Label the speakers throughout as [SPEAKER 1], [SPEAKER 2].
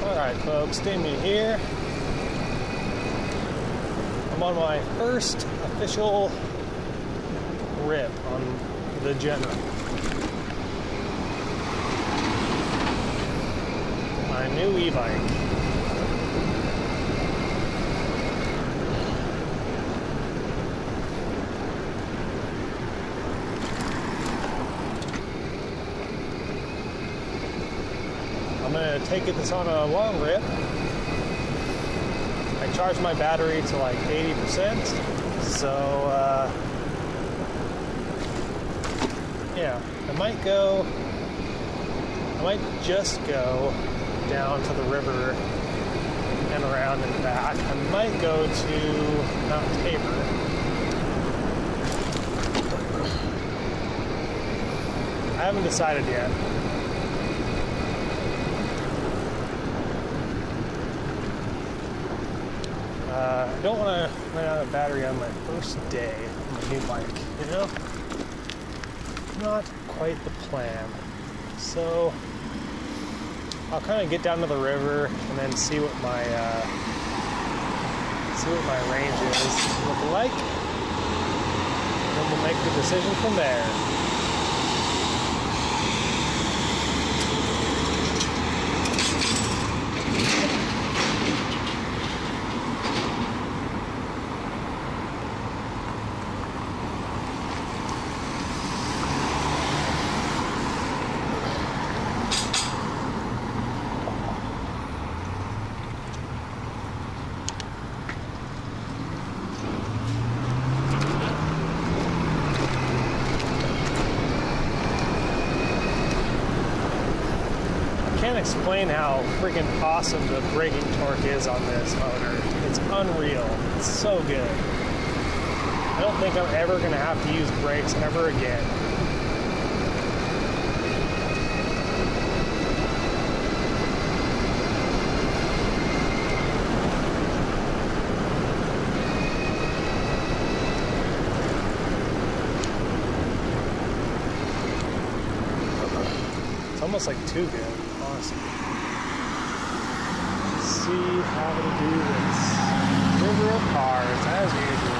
[SPEAKER 1] Alright folks, Damien here. I'm on my first official rip on the General. My new e-bike. I'm going to take this on a long rip. I charged my battery to like 80%, so yeah, I might just go down to the river and around and back. I might go to Mount Tabor. I haven't decided yet. I don't want to run out of battery on my first day on my new bike, you know? Not quite the plan. So I'll kind of get down to the river and then see what my range is looking like. Then we'll make the decision from there. Can't explain how freaking awesome the braking torque is on this motor. It's unreal. It's so good. I don't think I'm ever going to have to use brakes ever again. It's almost like too good. Awesome. Let's see how to do this. River of cars, as usual.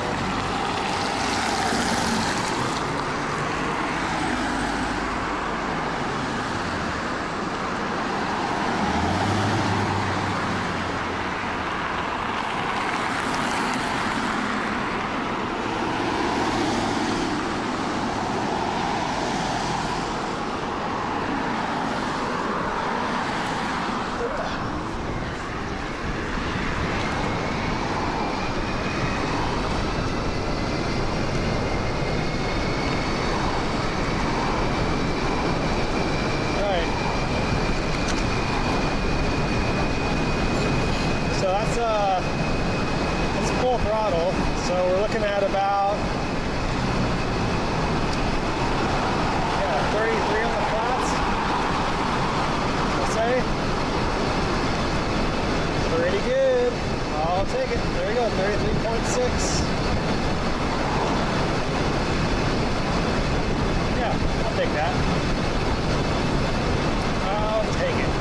[SPEAKER 1] That's full throttle, so we're looking at about 33 on the flats, I'll say. Pretty good. I'll take it. There we go, 33.6. Yeah, I'll take that. I'll take it.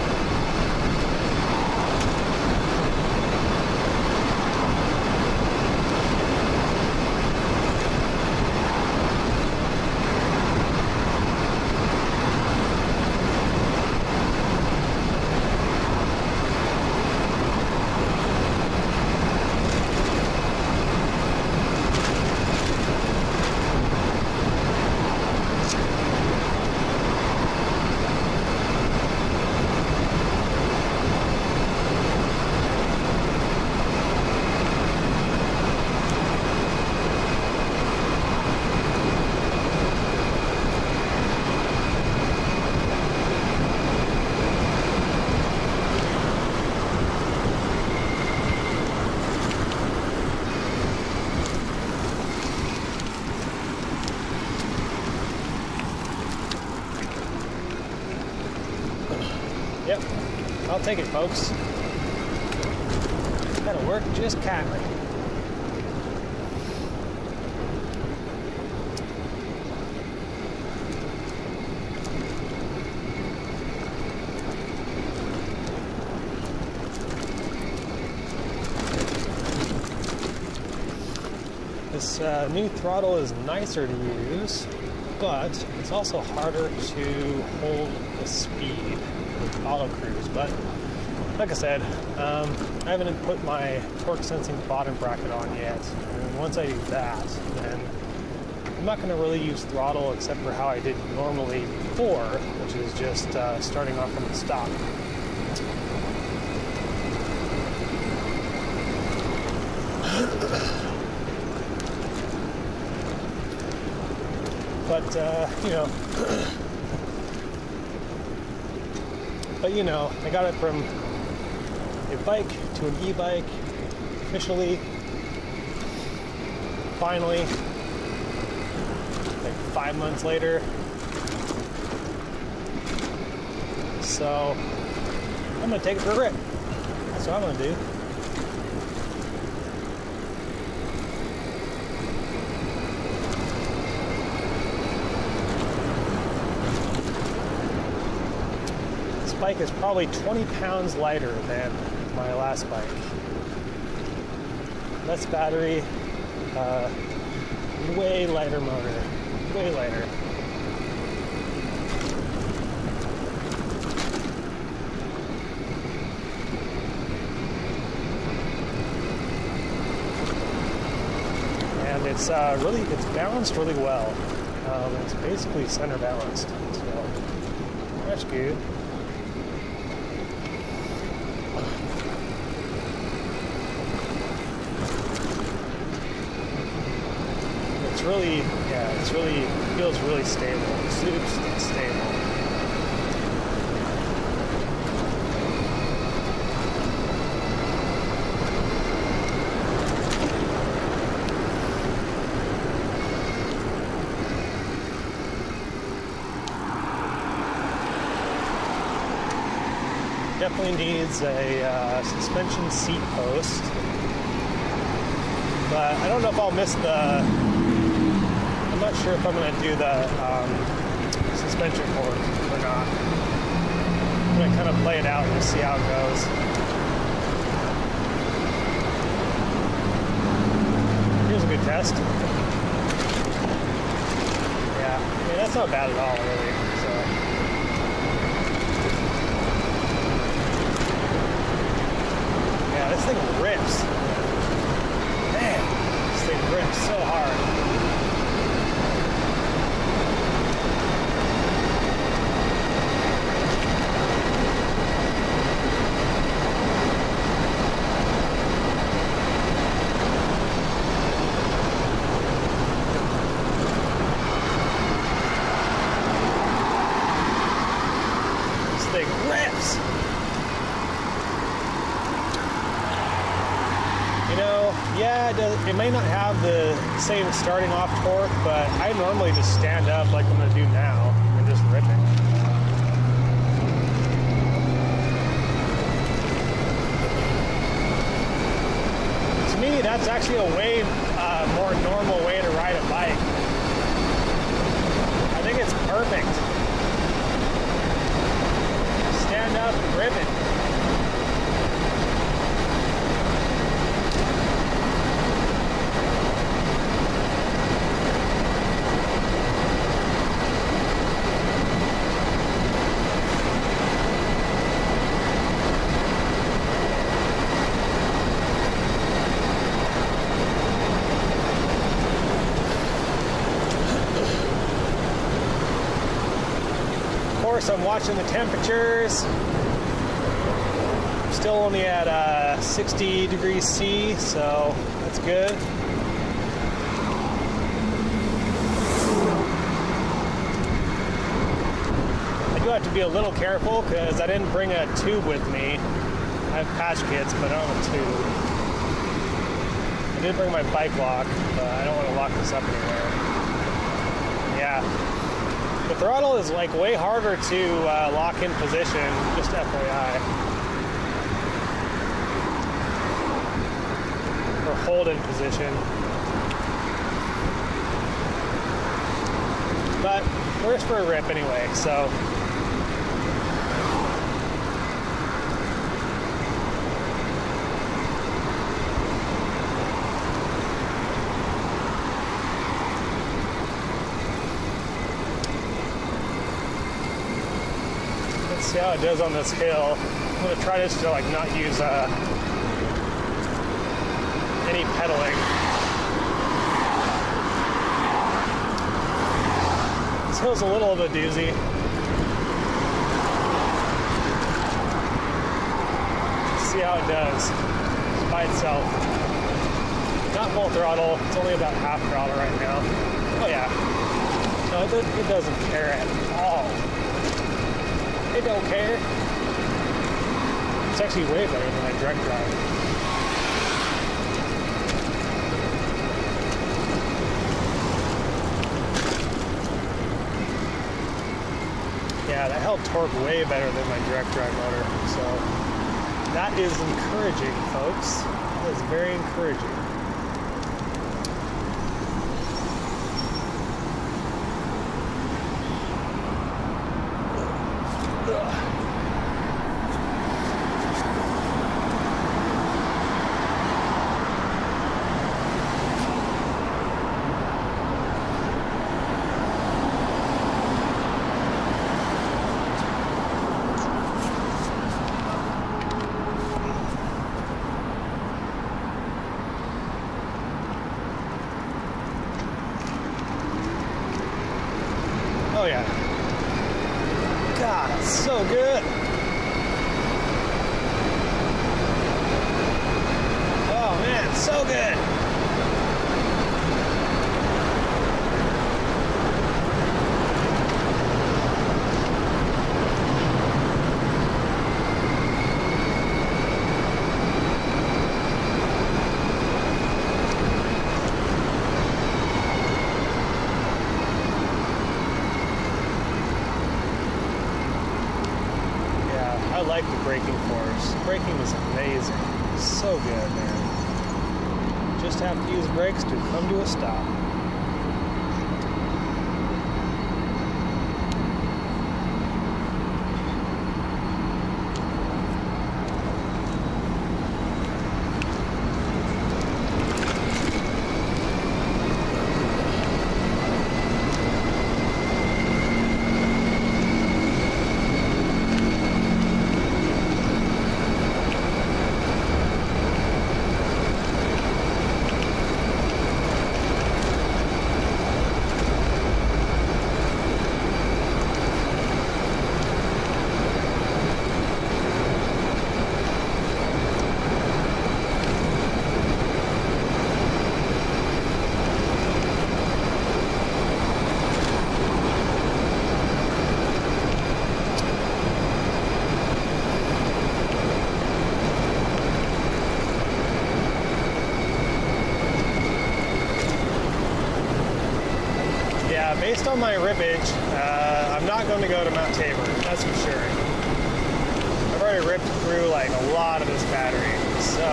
[SPEAKER 1] Yep, I'll take it, folks. That'll work just kindly. This new throttle is nicer to use, but it's also harder to hold the speed with auto cruise. But like I said, I haven't put my torque sensing bottom bracket on yet. And once I do that, then I'm not going to really use throttle except for how I did normally before, which is just starting off from the stop. But you know, I got it from a bike to an e-bike officially, finally, like 5 months later. So I'm gonna take it for a rip. That's what I'm gonna do. Bike is probably 20 pounds lighter than my last bike. Less battery, way lighter motor, way lighter. And it's balanced really well. It's basically center balanced, so that's good. Feels really stable. Super stable. Definitely needs a suspension seat post, but I don't know if I'll miss I'm not sure if I'm going to do the suspension cord or not. I'm going to kind of play it out and see how it goes. Here's a good test. Yeah, I mean, that's not bad at all, really. So, yeah, this thing rips. Man, this thing rips so hard. It may not have the same starting off torque, but I normally just stand up like I'm going to do now and just rip it. To me, that's actually a way more normal way to ride a bike. I think it's perfect. Stand up, rip it. I'm watching the temperatures. I'm still only at 60 degrees C, so that's good. I do have to be a little careful because I didn't bring a tube with me. I have patch kits, but I don't have a tube. I did bring my bike lock, but I don't want to lock this up anywhere. Yeah. The throttle is like way harder to lock in position, just FYI. Or hold in position. But we're just for a rip anyway, so. See how it does on this hill. I'm gonna try just to like not use any pedaling. This hill's a little of a doozy. Let's see how it does by itself. Not full throttle. It's only about half throttle right now. Oh yeah. No, it doesn't care at all. It don't care. It's actually way better than my direct drive. Yeah, that held torque way better than my direct drive motor. So that is encouraging, folks. That is very encouraging. Oh yeah. God, it's so good. Oh man, it's so good. I like the braking force. Braking is amazing. So good, man. Just have to use brakes to come to a stop. Based on my rippage, I'm not going to go to Mount Tabor, that's for sure. I've already ripped through like a lot of this battery, so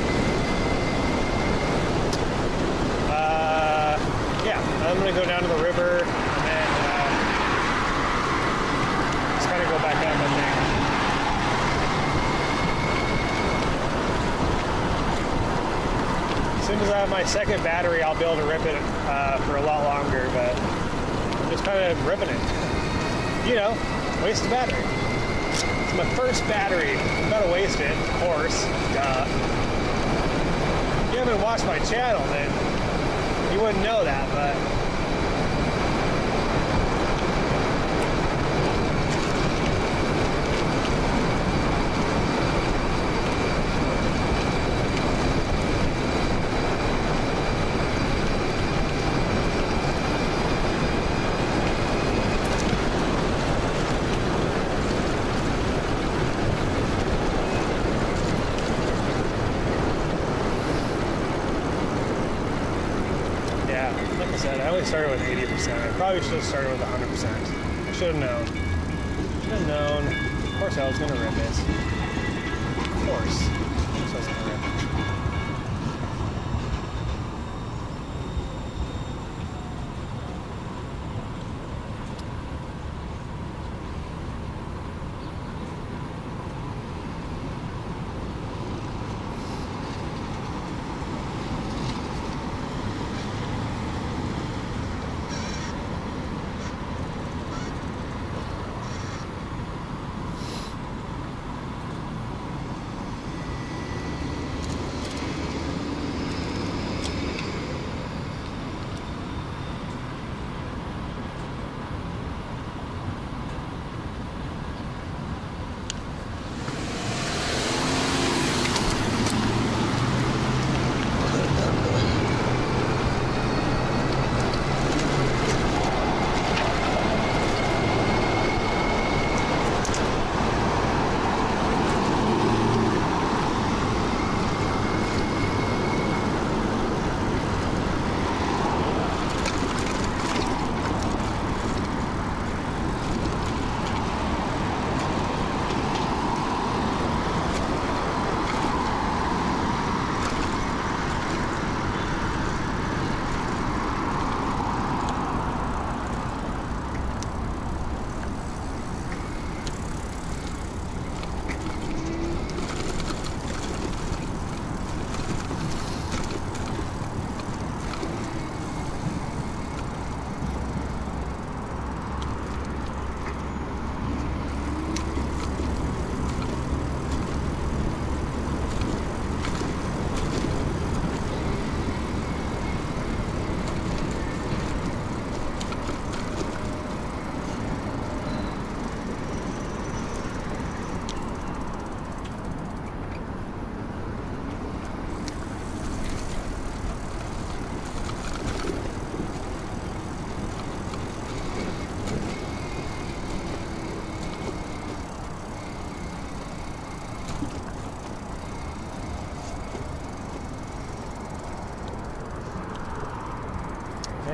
[SPEAKER 1] yeah, I'm going to go down to the river and then just kind of go back up, I think. As soon as I have my second battery, I'll be able to rip it for a lot longer, but just kind of ripping it. You know, waste of battery. It's my first battery. I'm gonna waste it, of course. Duh. If you haven't watched my channel, then you wouldn't know that, but I only started with 80%. I probably should have started with 100%. I should have known. Should have known. Of course I was going to rip it. Of course. I was going to rip it.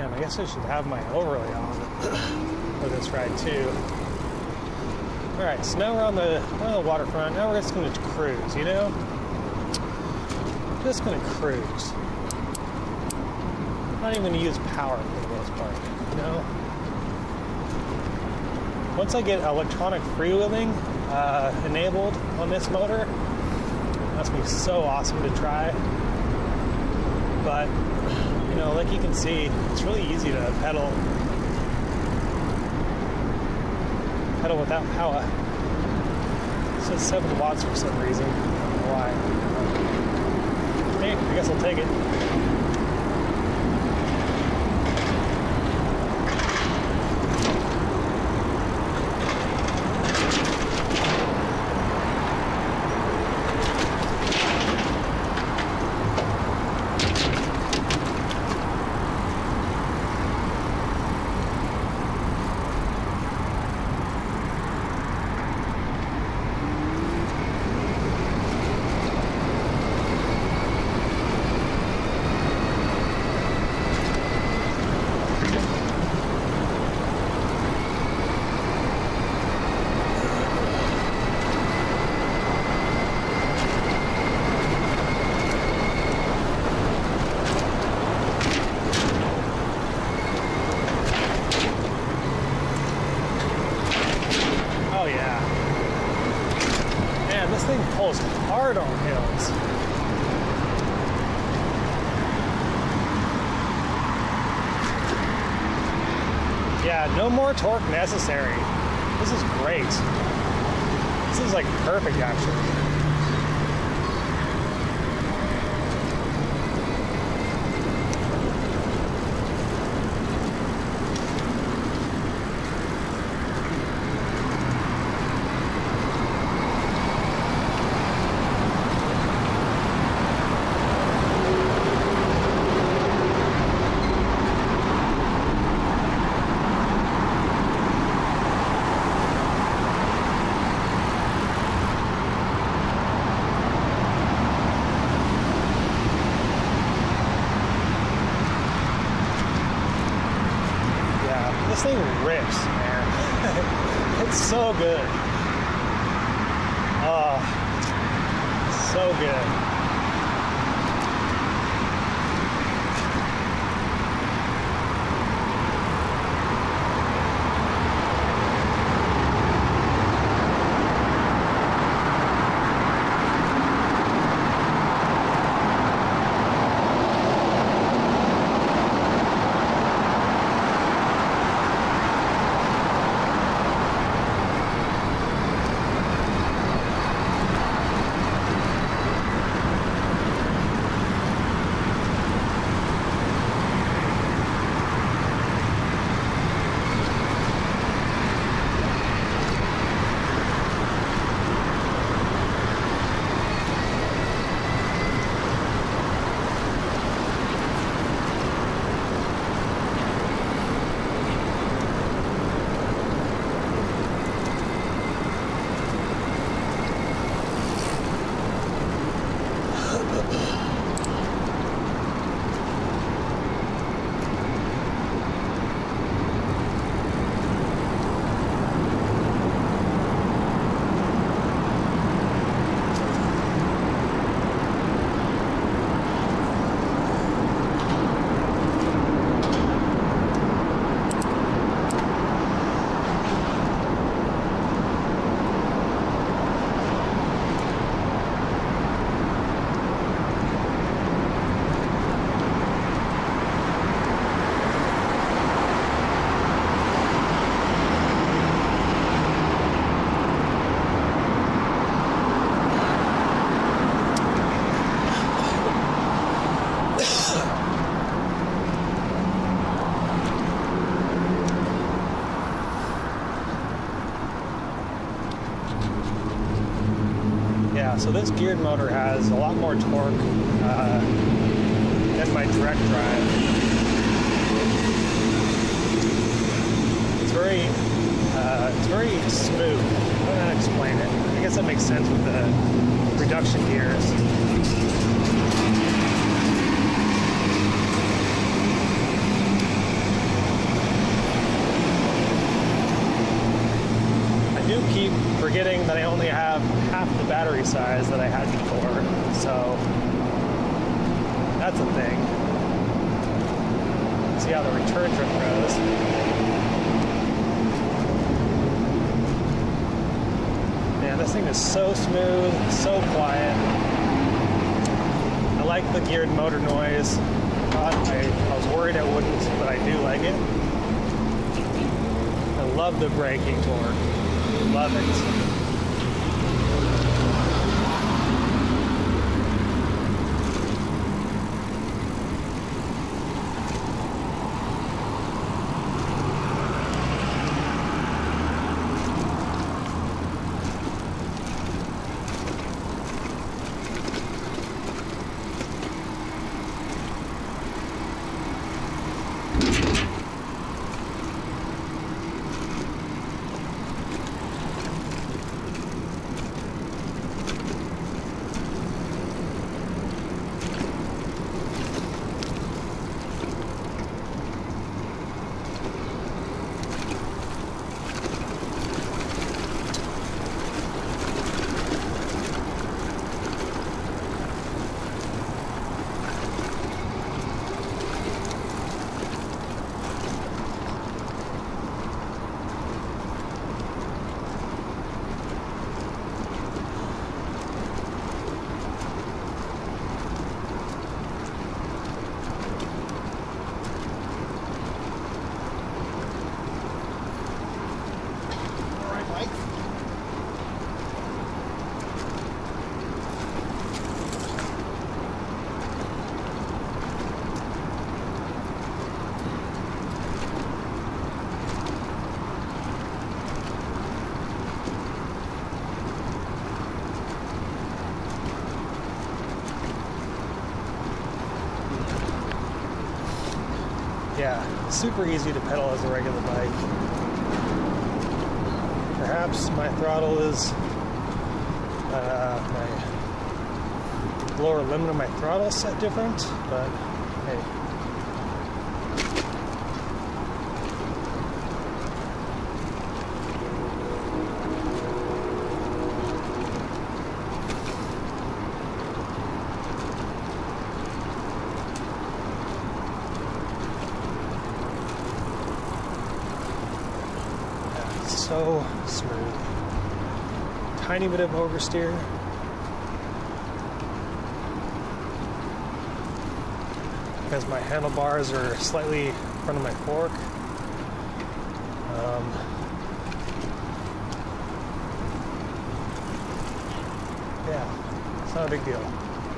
[SPEAKER 1] Man, I guess I should have my overlay on for this ride too. Alright, so now we're on the waterfront. Now we're just going to cruise, you know? Just going to cruise. Not even going to use power for the most part, you know? Once I get electronic freewheeling enabled on this motor, that's going to be so awesome to try. But, you know, like you can see, it's really easy to pedal without power. It says 7 watts for some reason. I don't know why. Hey, I guess I'll take it. Pulls hard on hills. Yeah, no more torque necessary. This is great. This is like perfect actually. This thing rips, man. It's so good. Oh, so good. So this geared motor has a lot more torque than my direct drive. It's very smooth. I don't know how to explain it. I guess that makes sense with the reduction gears. size that I had before, so that's a thing. See how the return trip goes. Man, this thing is so smooth, so quiet. I like the geared motor noise. I was worried I wouldn't, but I do like it. I love the braking torque. Love it. Yeah, super easy to pedal as a regular bike. Perhaps my throttle is, my lower limit of my throttle set different, but hey. So smooth. Tiny bit of oversteer. Because my handlebars are slightly in front of my fork. Yeah, it's not a big deal.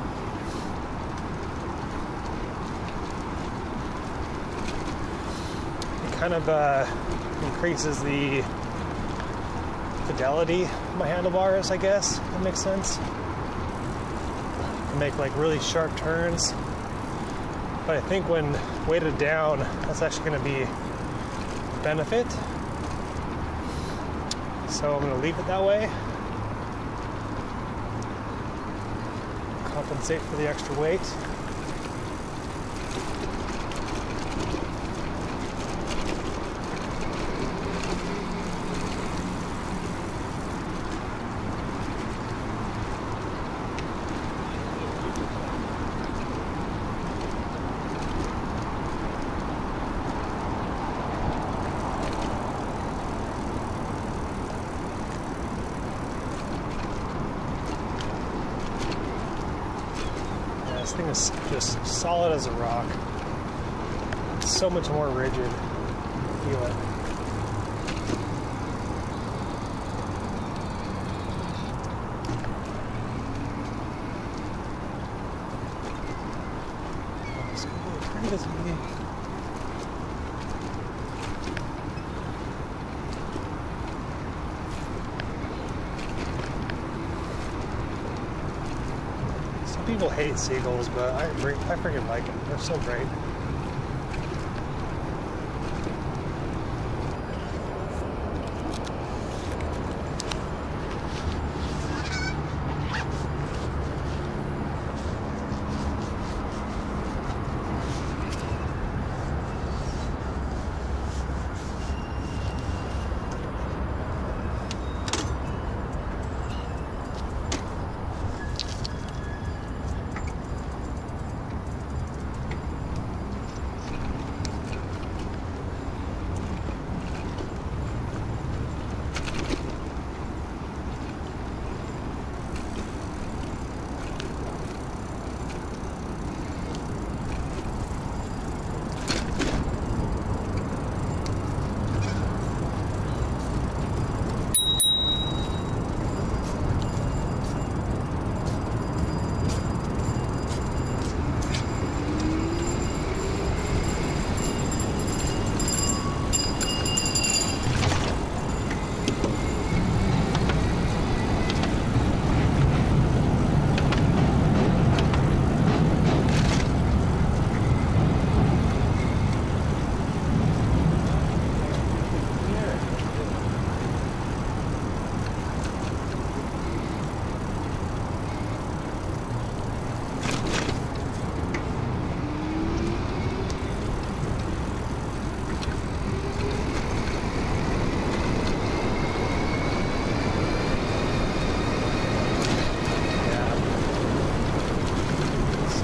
[SPEAKER 1] It kind of increases the fidelity of my handlebars, I guess. That makes sense. I make like really sharp turns. But I think when weighted down, that's actually going to be a benefit. So I'm going to leave it that way. Compensate for the extra weight. This thing is just solid as a rock. It's so much more rigid. Feel it. Turn this way. People hate seagulls, but I freaking like them. They're so great.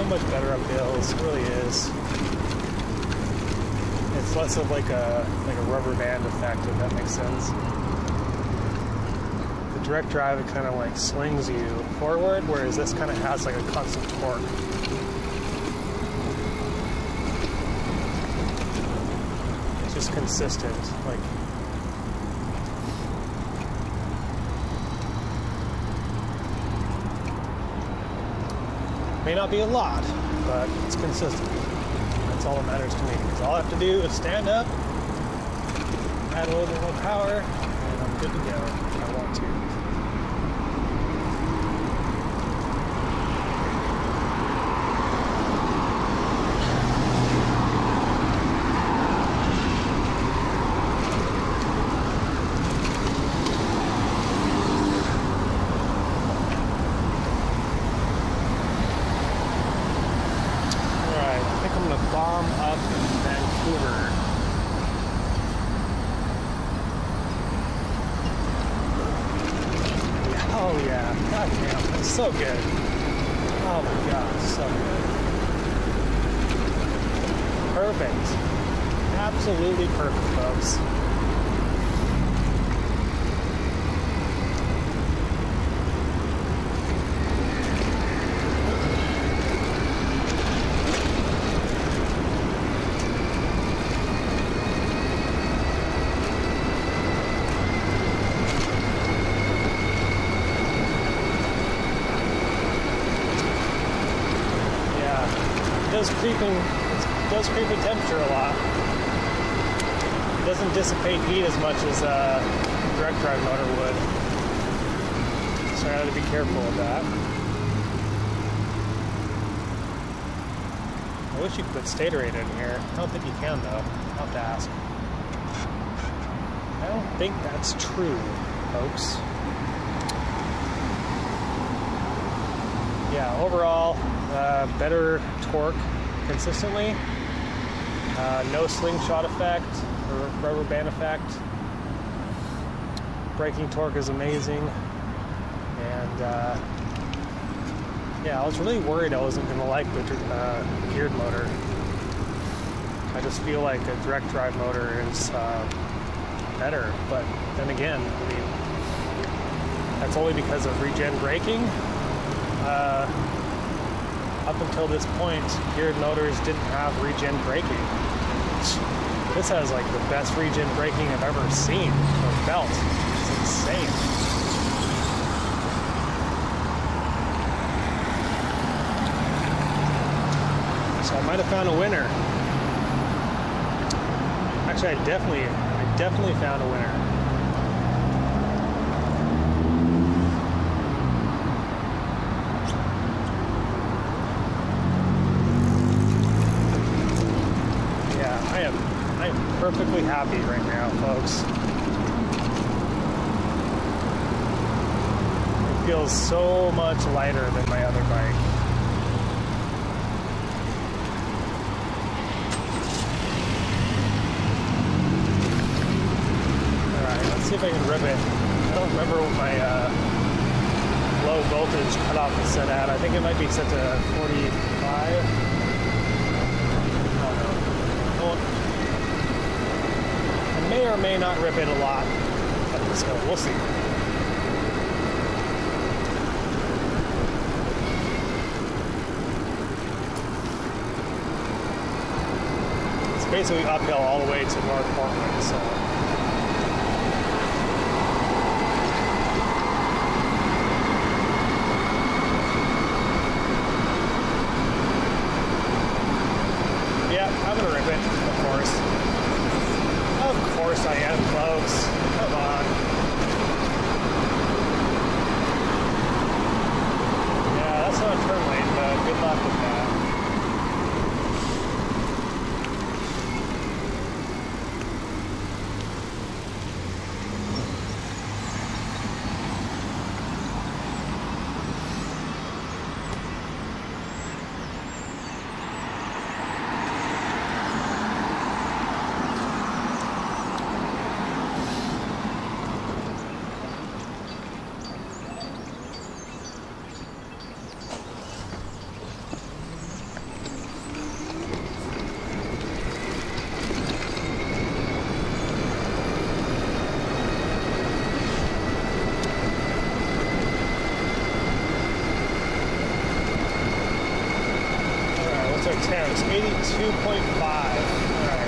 [SPEAKER 1] so much better up hills. It really is. It's less of like a rubber band effect, if that makes sense. The direct drive, it kind of like slings you forward, whereas this kind of has like a constant torque. It's just consistent, like. May not be a lot, but it's consistent. That's all that matters to me. Because all I have to do is stand up, add a little bit more power, and I'm good to go if I want to. Bomb up Vancouver. Oh yeah, god damn, that's so good. Oh my god, so good. Perfect. Absolutely perfect, folks. It does creep in temperature a lot. It doesn't dissipate heat as much as a direct drive motor would. So I have to be careful of that. I wish you could put statorate in here. I don't think you can though. I'll have to ask. I don't think that's true, folks. Yeah, overall, better torque consistently. No slingshot effect or rubber band effect. Braking torque is amazing. And yeah, I was really worried I wasn't going to like the geared motor. I just feel like a direct drive motor is better. But then again, I mean, that's only because of regen braking. Up until this point, geared motors didn't have regen braking. This has like the best regen braking I've ever seen or felt. It's insane. So I might have found a winner. Actually, I definitely found a winner. I am perfectly happy right now, folks. It feels so much lighter than my other bike. Alright, let's see if I can rip it. I don't remember what my low voltage cutoff is set at. I think it might be set to 45. May or may not rip it a lot up this hill. We'll see. It's basically uphill all the way to North Portland, so. Yeah, I'm gonna rip it, of course. Of course I am, folks. Come on. Yeah, that's not a turn lane, but good luck with that. temps, 82.5. All right.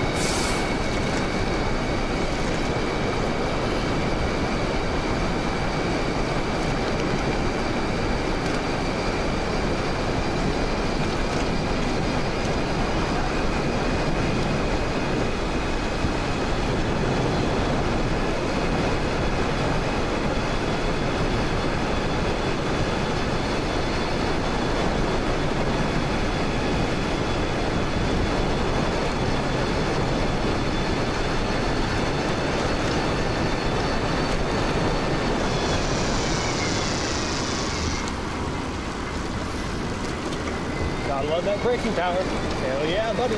[SPEAKER 1] Gotta love that braking power. Hell yeah, buddy.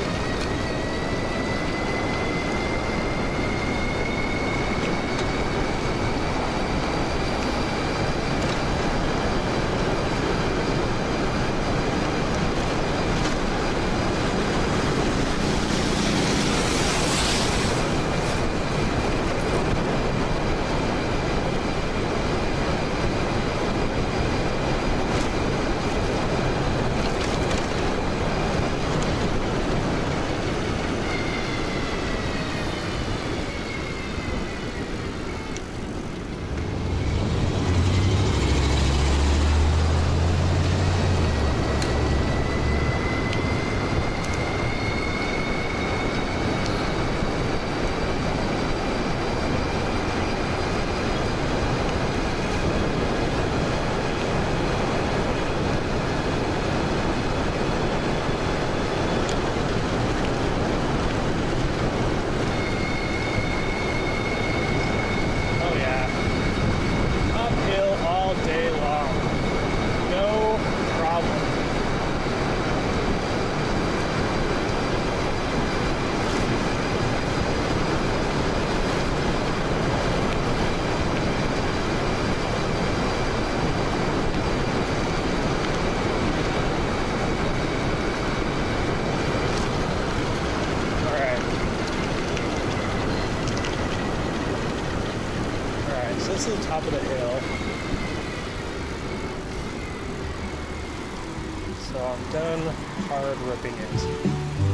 [SPEAKER 1] This is the top of the hill. So I'm done hard ripping it.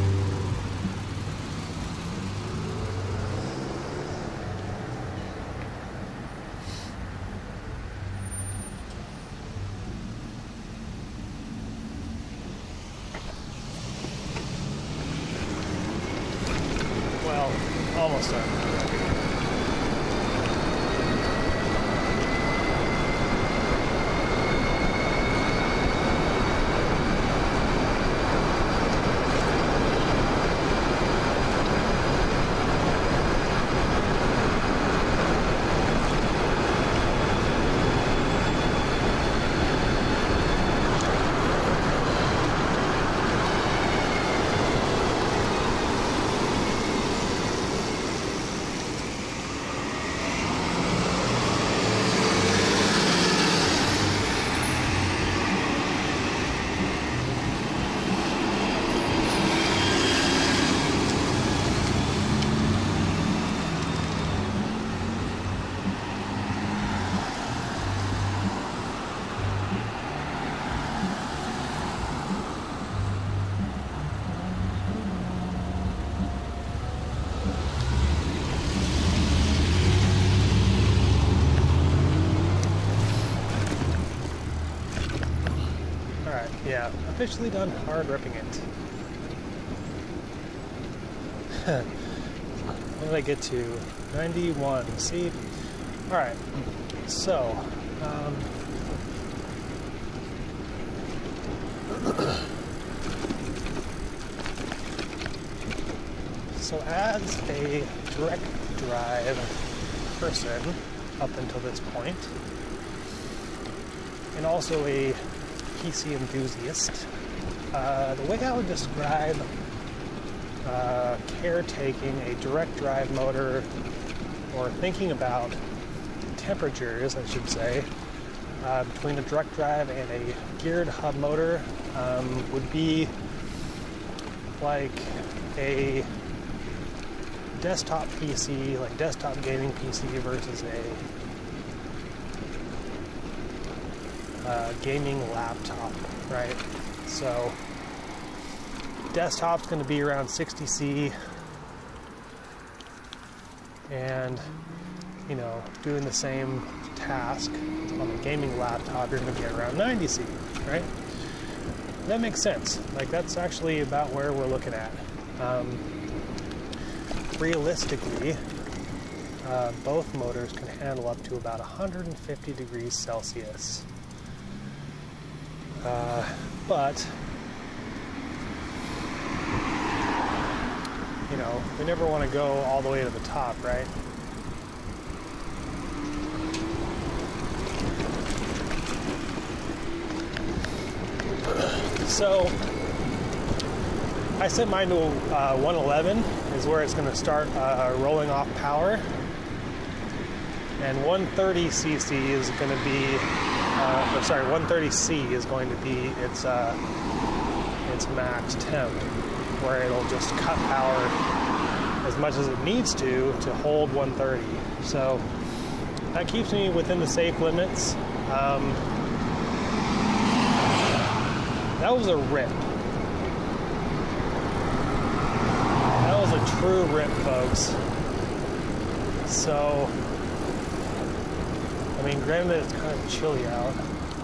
[SPEAKER 1] Well, almost done. Yeah, officially done hard ripping it. What did I get to? 91. See? Alright, so, so as a direct drive person up until this point, and also a PC enthusiast, the way I would describe caretaking a direct drive motor, or thinking about temperatures, I should say, between a direct drive and a geared hub motor, would be like a desktop PC, like desktop gaming PC versus a gaming laptop, right? So desktop's going to be around 60C, and you know, doing the same task on a gaming laptop, you're going to be around 90C, right? That makes sense. Like, that's actually about where we're looking at. Realistically, both motors can handle up to about 150 degrees Celsius. But, you know, we never want to go all the way to the top, right? So, I set mine to 111 is where it's going to start rolling off power. And 130cc is going to be, 130C is going to be its max temp, where it'll just cut power as much as it needs to hold 130. So that keeps me within the safe limits. That was a rip. That was a true rip, folks. So, I mean, granted it's kind of chilly out.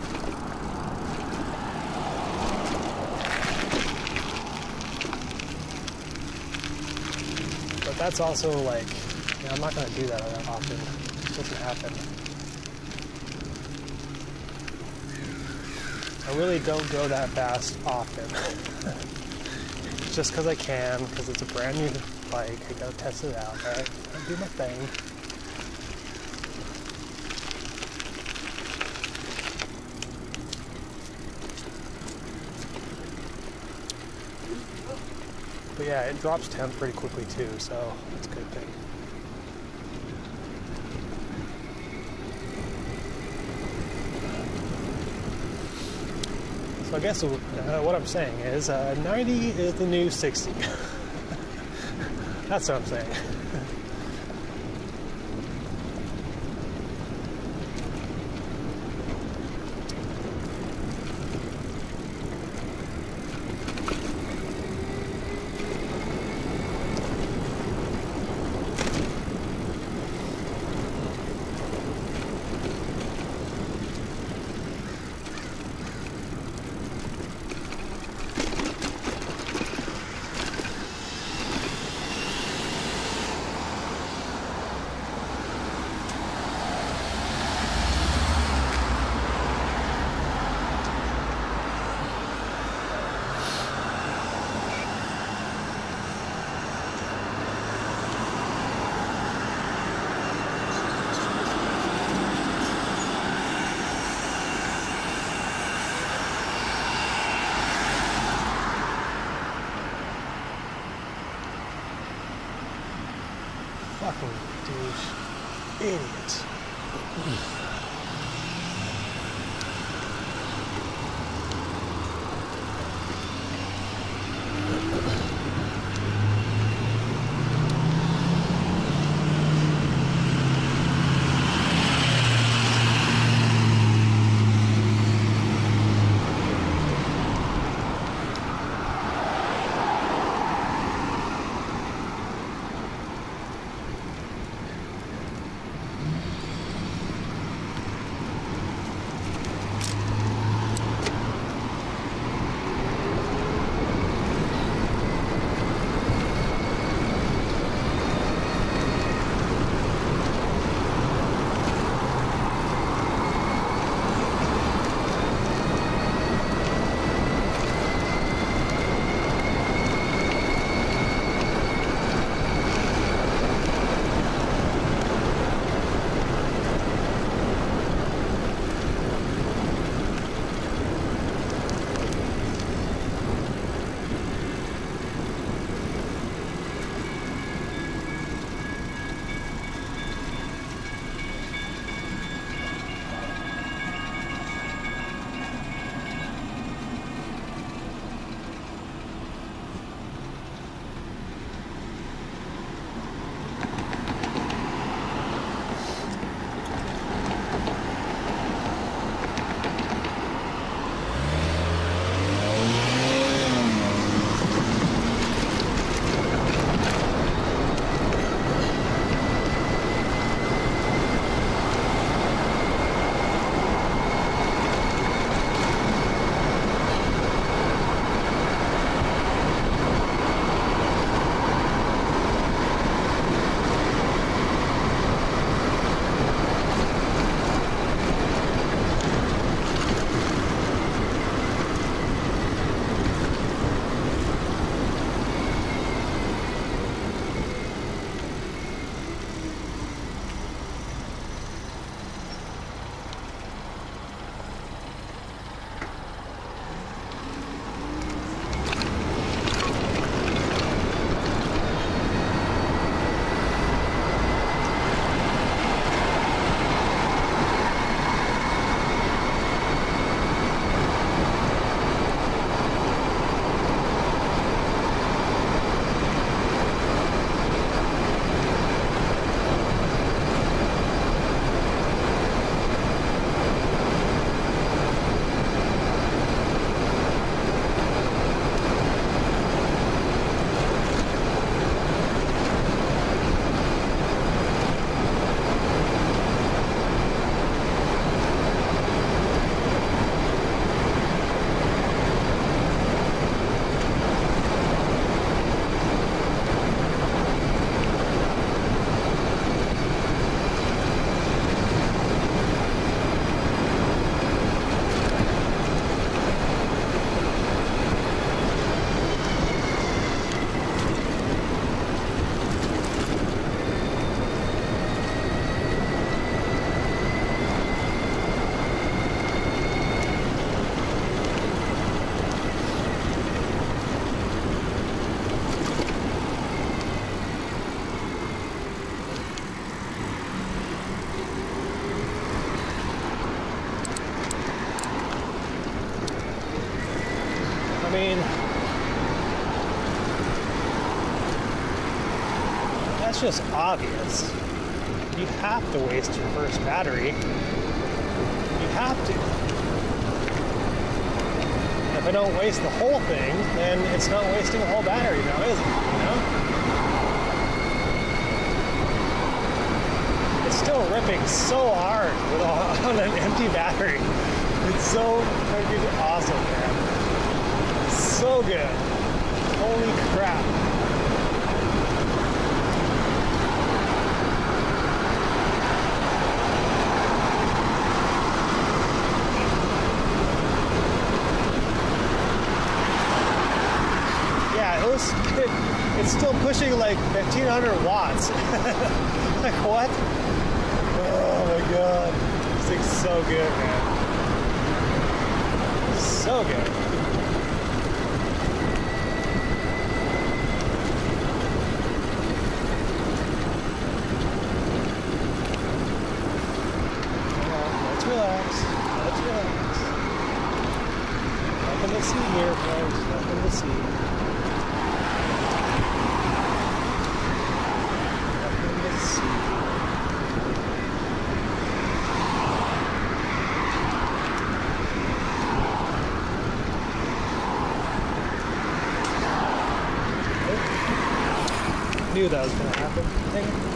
[SPEAKER 1] But that's also like, you know, I'm not going to do that often. It doesn't happen. I really don't go that fast often. Just because I can, because it's a brand new bike. I gotta test it out, right? I'll do my thing. But yeah, it drops temp pretty quickly too, so that's a good thing. So I guess what I'm saying is 90 is the new 60. That's what I'm saying. Fucking douche. Idiot. I mean, that's just obvious. You have to waste your first battery. You have to. If I don't waste the whole thing, then it's not wasting a whole battery now, is it? You know? It's still ripping so hard on an empty battery. It's so freaking awesome, man. So good. Holy crap. It's still pushing like 1,500 watts. Like what? Oh my god. This thing's so good, man. So good. Let's relax. Let's relax. Nothing to see here, folks. Nothing to see. Knew that was going to happen. Dang it.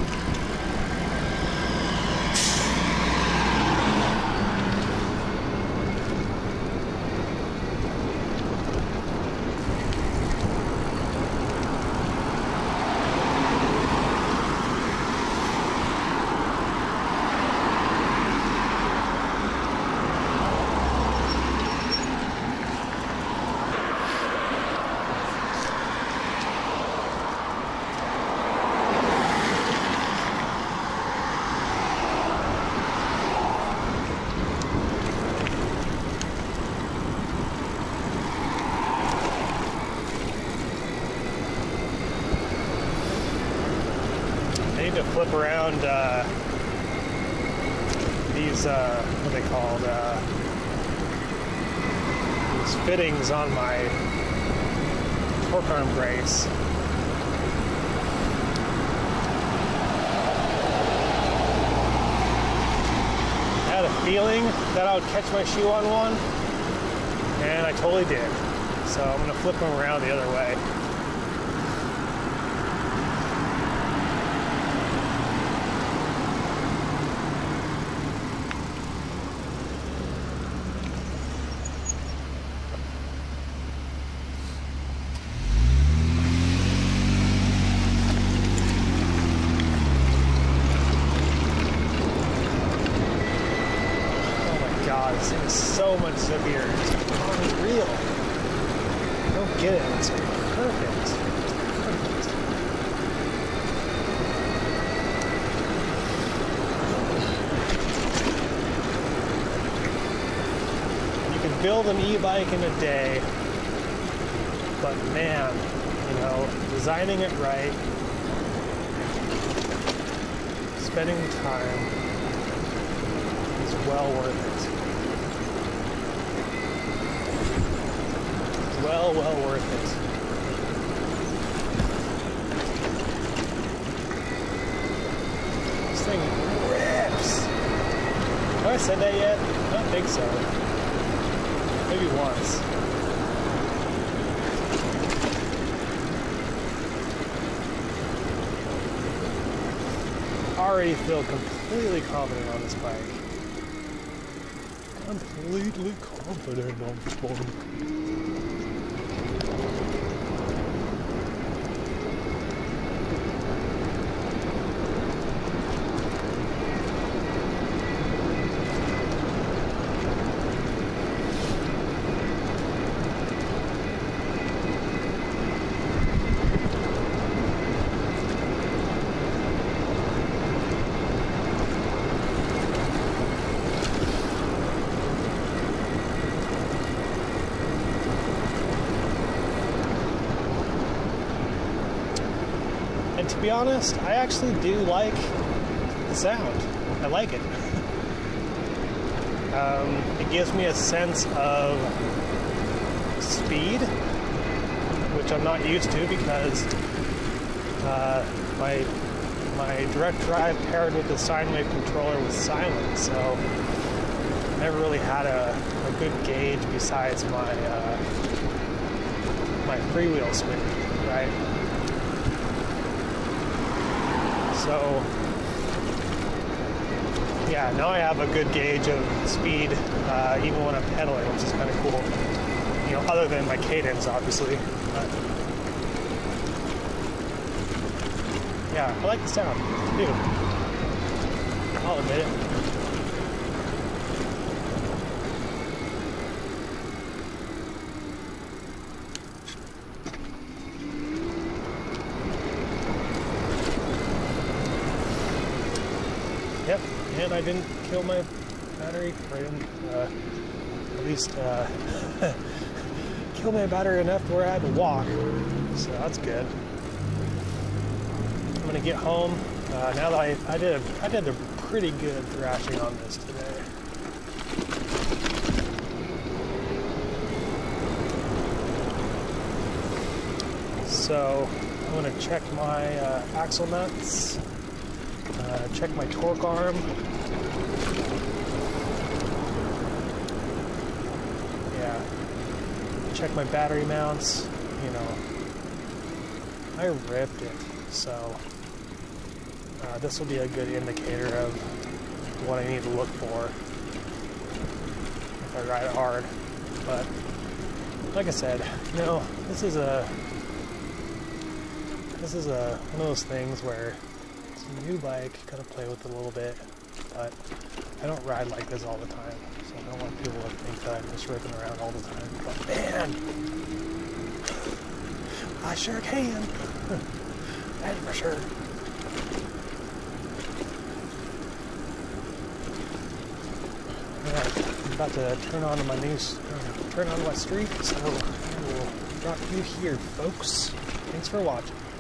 [SPEAKER 1] To flip around these what are they called, these fittings on my torque arm brace. I had a feeling that I would catch my shoe on one, and I totally did. So I'm going to flip them around the other way. This thing is so much zipier. It's unreal. I don't get it. It's perfect. Perfect. You can build an e-bike in a day, but man, you know, designing it right, spending time is well worth it. Well worth it. This thing rips. Have I said that yet? I don't think so. Maybe once. Already feel completely confident on this bike. Completely confident on this bike. And to be honest, I actually do like the sound. I like it. It gives me a sense of speed, which I'm not used to because my direct drive paired with the sine wave controller was silent, so I never really had a good gauge besides my my freewheel speed, right? So yeah, now I have a good gauge of speed, even when I'm pedaling, which is kind of cool. You know, other than my cadence, obviously. But yeah, I like the sound, too. I'll admit it. Yep, and I didn't kill my battery, or I didn't, at least, kill my battery enough to where I had to walk, so that's good. I'm gonna get home, now that I did a pretty good thrashing on this today. So, I'm gonna check my axle nuts. Check my torque arm. Yeah. Check my battery mounts. You know, I ripped it, so this will be a good indicator of what I need to look for if I ride it hard. But like I said, you know, this is one of those things where it's a new bike, gotta play with it a little bit, but I don't ride like this all the time, so I don't want people to think that I'm just ripping around all the time. But man, I sure can. That's for sure. Alright, I'm about to turn on to my street, so I will drop you here, folks. Thanks for watching.